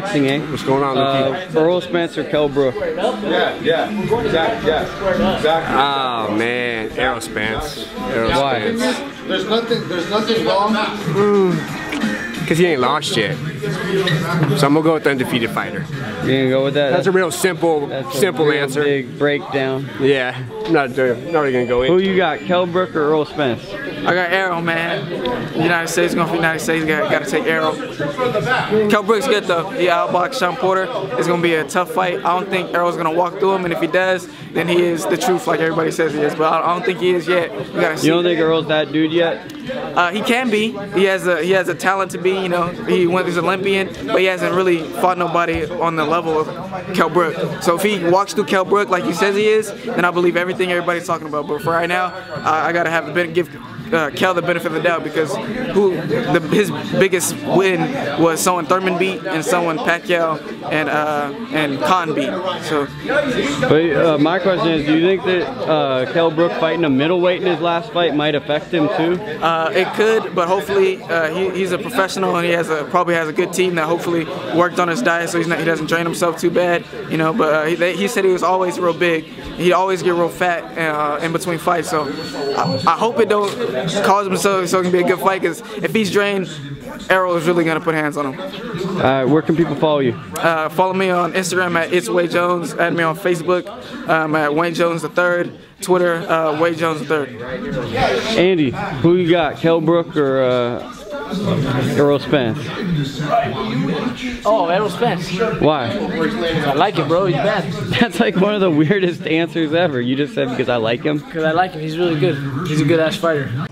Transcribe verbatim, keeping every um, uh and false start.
boxing, eh? What's going on, Lucky? Uh, Errol Spence or Kell Brook? Yeah, yeah, exactly, yeah, exactly. Oh man, Errol Spence. Errol Why? Spence. There's nothing. There's nothing wrong. Mm, Cause he ain't lost yet. So I'm gonna go with the undefeated fighter. You gonna go with that? That's a real simple, That's simple a real answer. Big breakdown. Yeah, I'm not, uh, not really gonna go in. Who you got, Kell Brook or Errol Spence? I got Errol, man. United States going for United States. Got, got to take Errol. Kell Brook's good though. He outboxed Sean Porter. It's gonna be a tough fight. I don't think Errol's gonna walk through him, and if he does, then he is the truth, like everybody says he is. But I don't think he is yet. We gotta see. You don't think Errol's that dude yet? Uh, he can be. He has a he has a talent to be. You know, he went he's Olympian, but he hasn't really fought nobody on the level of Kell Brook. So if he walks through Kell Brook like he says he is, then I believe everything everybody's talking about. But for right now, uh, I gotta have the give. Uh, Kell the benefit of the doubt because who the, his biggest win was someone Thurman beat and someone Pacquiao and uh, and Khan beat. So, but uh, my question is, do you think that uh, Kell Brook fighting a middleweight in his last fight might affect him too? Uh, it could, but hopefully uh, he, he's a professional and he has a probably has a good team that hopefully worked on his diet so he's not, he doesn't drain himself too bad. You know, but uh, he, they, he said he was always real big. He always get real fat uh, in between fights. So I, I hope it don't cause him so, so it can be a good fight, because if he's drained, Errol is really gonna put hands on him. Uh, where can people follow you? Uh, follow me on Instagram at It's Wade Jones. Add me on Facebook um, at Wayne Jones the third. Twitter, uh, Wade Jones the third. Andy, who you got, Kell Brook or uh, Errol Spence? Oh, Errol Spence. Why? I like him, bro. He's bad. That's like one of the weirdest answers ever. You just said because I like him? Because I like him. He's really good. He's a good ass fighter.